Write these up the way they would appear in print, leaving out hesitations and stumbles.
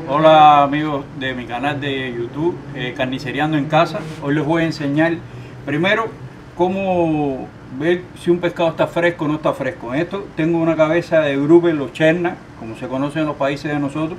Hola amigos de mi canal de YouTube, Carnicereando en Casa. Hoy les voy a enseñar primero cómo ver si un pescado está fresco o no está fresco. En esto tengo una cabeza de Grubel o Cherna, como se conoce en los países de nosotros,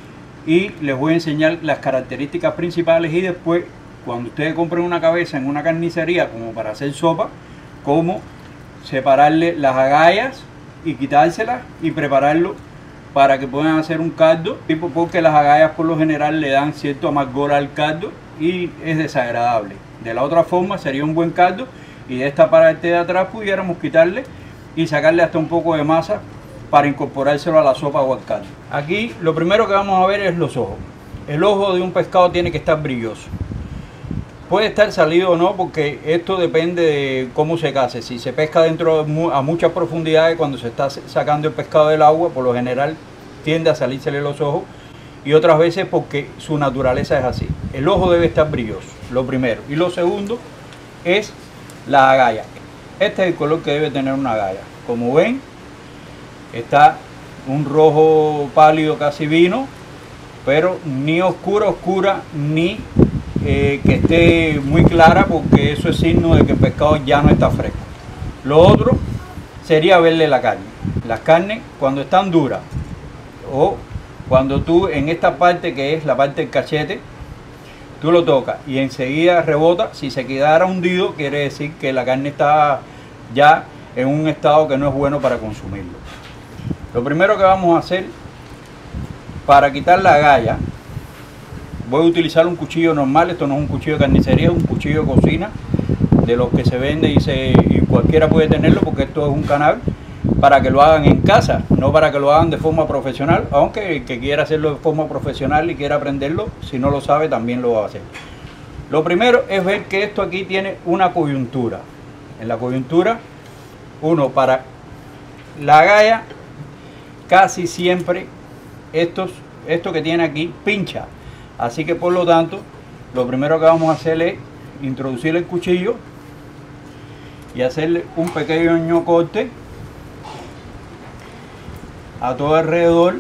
y les voy a enseñar las características principales y después, cuando ustedes compren una cabeza en una carnicería como para hacer sopa, cómo separarle las agallas y quitárselas y prepararlo para que puedan hacer un caldo, porque las agallas por lo general le dan cierto amargor al caldo y es desagradable. De la otra forma sería un buen caldo y de esta parte de atrás pudiéramos quitarle y sacarle hasta un poco de masa para incorporárselo a la sopa o al caldo. Aquí lo primero que vamos a ver es los ojos. El ojo de un pescado tiene que estar brilloso. Puede estar salido o no, porque esto depende de cómo se case. Si se pesca dentro a muchas profundidades, cuando se está sacando el pescado del agua, por lo general tiende a salírsele los ojos, y otras veces porque su naturaleza es así. El ojo debe estar brilloso, lo primero. Y lo segundo es la agalla. Este es el color que debe tener una agalla. Como ven, está un rojo pálido, casi vino, pero ni oscura ni que esté muy clara, porque eso es signo de que el pescado ya no está fresco. Lo otro sería verle la carne. Las carnes, cuando están duras, o cuando tú en esta parte que es la parte del cachete, tú lo tocas y enseguida rebota, si se quedara hundido quiere decir que la carne está ya en un estado que no es bueno para consumirlo. Lo primero que vamos a hacer para quitar la agalla, voy a utilizar un cuchillo normal. Esto no es un cuchillo de carnicería, es un cuchillo de cocina, de los que se vende y cualquiera puede tenerlo, porque esto es un canal para que lo hagan en casa, no para que lo hagan de forma profesional, aunque el que quiera hacerlo de forma profesional y quiera aprenderlo, si no lo sabe también lo va a hacer. Lo primero es ver que esto aquí tiene una coyuntura. En la coyuntura, para la agalla, casi siempre esto que tiene aquí pincha. Así que por lo tanto, lo primero que vamos a hacer es introducir el cuchillo y hacerle un pequeño corte a todo alrededor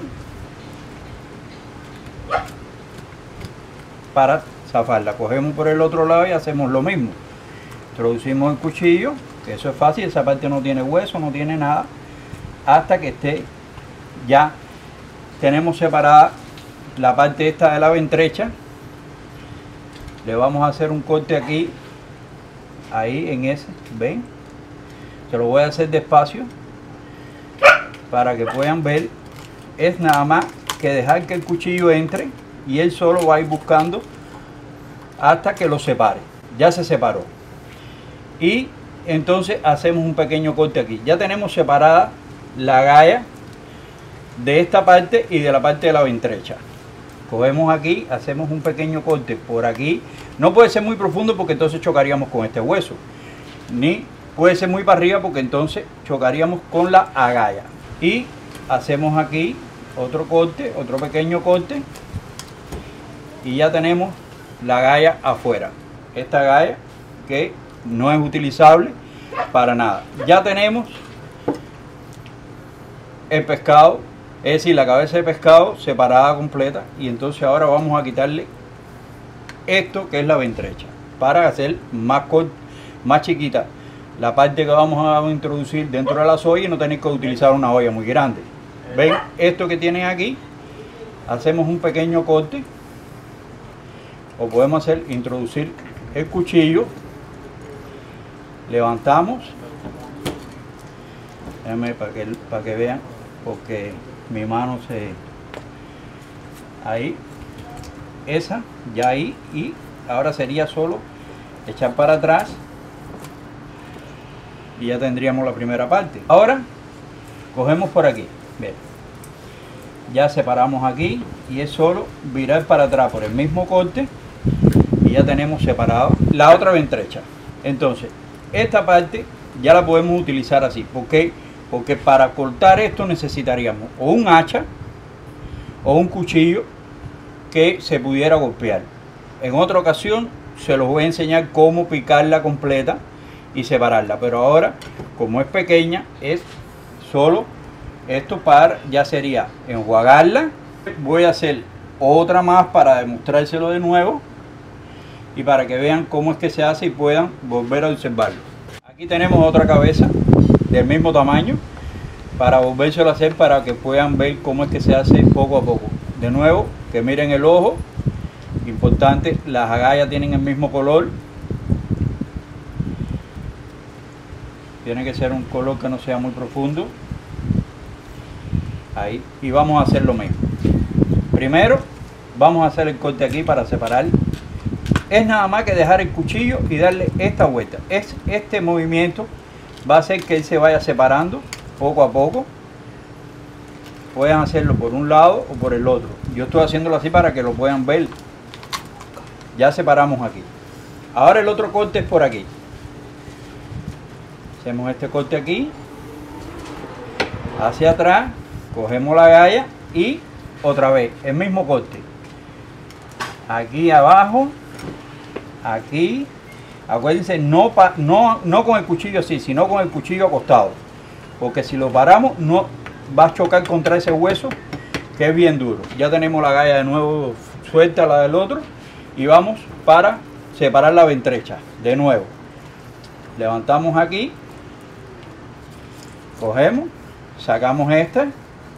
para zafarla. Cogemos por el otro lado y hacemos lo mismo. Introducimos el cuchillo, que eso es fácil, esa parte no tiene hueso, no tiene nada, hasta que esté ya tenemos separada la parte esta de la ventrecha. Le vamos a hacer un corte aquí, ahí en ese, ven, se lo voy a hacer despacio para que puedan ver. Es nada más que dejar que el cuchillo entre y él solo va a ir buscando hasta que lo separe. Ya se separó y entonces hacemos un pequeño corte aquí. Ya tenemos separada la agalla de esta parte y de la parte de la ventrecha. Cogemos aquí, hacemos un pequeño corte por aquí. No puede ser muy profundo porque entonces chocaríamos con este hueso, ni puede ser muy para arriba porque entonces chocaríamos con la agalla. Y hacemos aquí otro corte, otro pequeño corte, y ya tenemos la agalla afuera. Esta agalla que no es utilizable para nada. Ya tenemos el pescado, es decir, la cabeza de pescado separada completa, y entonces ahora vamos a quitarle esto que es la ventrecha para hacer más chiquita la parte que vamos a introducir dentro de la soya y no tener que utilizar una olla muy grande. Ven esto que tienen aquí, hacemos un pequeño corte, o podemos introducir el cuchillo, levantamos, déjenme para que vean, porque mi mano ahí, esa, ya ahí, y ahora sería solo echar para atrás y ya tendríamos la primera parte. Ahora cogemos por aquí, bien, ya separamos aquí y es solo virar para atrás por el mismo corte y ya tenemos separado la otra ventrecha. Entonces esta parte ya la podemos utilizar así. ¿Por qué? Porque para cortar esto necesitaríamos o un hacha o un cuchillo que se pudiera golpear. En otra ocasión se los voy a enseñar cómo picarla completa y separarla, pero ahora, como es pequeña, es solo esto para, ya sería enjuagarla. Voy a hacer otra más para demostrárselo de nuevo y para que vean cómo es que se hace y puedan volver a observarlo. Aquí tenemos otra cabeza del mismo tamaño para volvérselo a hacer, para que puedan ver cómo es que se hace poco a poco. De nuevo, que miren el ojo, importante, las agallas tienen el mismo color, tiene que ser un color que no sea muy profundo. Ahí, y vamos a hacer lo mismo. Primero vamos a hacer el corte aquí para separar. Es nada más que dejar el cuchillo y darle esta vuelta. Este movimiento va a hacer que él se vaya separando poco a poco. Pueden hacerlo por un lado o por el otro. Yo estoy haciéndolo así para que lo puedan ver. Ya separamos aquí. Ahora el otro corte es por aquí. Hacemos este corte aquí, hacia atrás, cogemos la galla y otra vez el mismo corte. Aquí abajo, aquí. Acuérdense, no con el cuchillo así, sino con el cuchillo acostado, porque si lo paramos no va a chocar contra ese hueso que es bien duro. Ya tenemos la galla de nuevo suelta, la del otro, y vamos para separar la ventrecha de nuevo. Levantamos aquí, cogemos, sacamos esta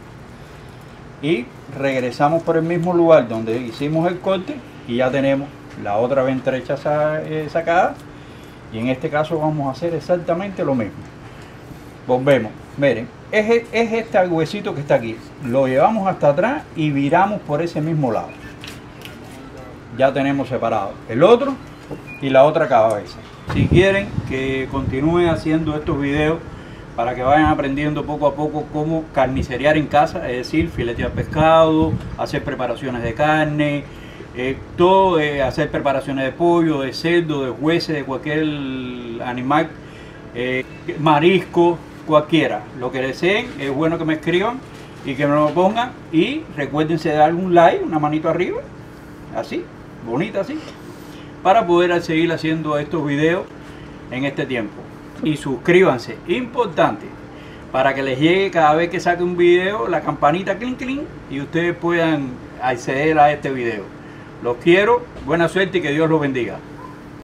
y regresamos por el mismo lugar donde hicimos el corte y ya tenemos la otra ventrecha sacada. Y en este caso vamos a hacer exactamente lo mismo. Volvemos, miren, es este huesito que está aquí, lo llevamos hasta atrás y viramos por ese mismo lado. Ya tenemos separado el otro y la otra cabeza. Si quieren que continúe haciendo estos videos para que vayan aprendiendo poco a poco cómo carnicerear en casa, es decir, filetear pescado, hacer preparaciones de carne, hacer preparaciones de pollo, de cerdo, de jueces, de cualquier animal, marisco, cualquiera, lo que deseen, es bueno que me escriban y que me lo pongan, y recuérdense de darle un like, una manito arriba, así, bonita así, para poder seguir haciendo estos videos en este tiempo. Y suscríbanse, importante, para que les llegue cada vez que saque un video la campanita clink clink y ustedes puedan acceder a este video. Los quiero, buena suerte y que Dios los bendiga.